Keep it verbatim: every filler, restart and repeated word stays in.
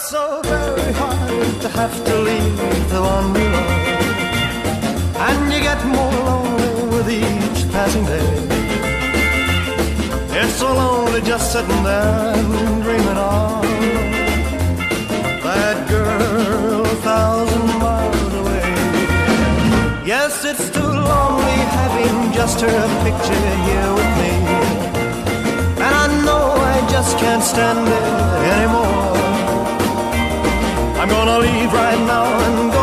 so very hard to have to leave the one you love, and you get more lonely with each passing day. It's so lonely just sitting there and dreaming of that girl a thousand miles away. Yes, it's too lonely having just her picture here with me, and I know I just can't stand it anymore. I'm gonna leave right now and go